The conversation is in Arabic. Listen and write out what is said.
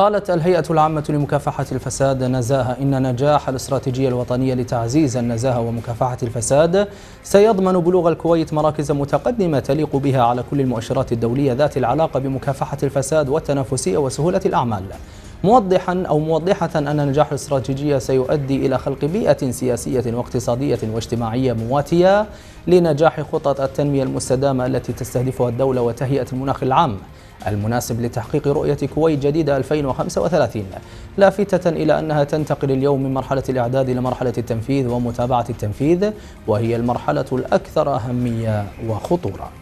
قالت الهيئة العامة لمكافحة الفساد نزاهة إن نجاح الاستراتيجية الوطنية لتعزيز النزاهة ومكافحة الفساد سيضمن بلوغ الكويت مراكز متقدمة تليق بها على كل المؤشرات الدولية ذات العلاقة بمكافحة الفساد والتنافسية وسهولة الأعمال، موضحة أن نجاح الاستراتيجية سيؤدي إلى خلق بيئة سياسية واقتصادية واجتماعية مواتية لنجاح خطط التنمية المستدامة التي تستهدفها الدولة وتهيئة المناخ العام المناسب لتحقيق رؤية كويت جديدة 2035، لافتة إلى أنها تنتقل اليوم من مرحلة الإعداد إلى مرحلة التنفيذ ومتابعة التنفيذ، وهي المرحلة الأكثر أهمية وخطورة.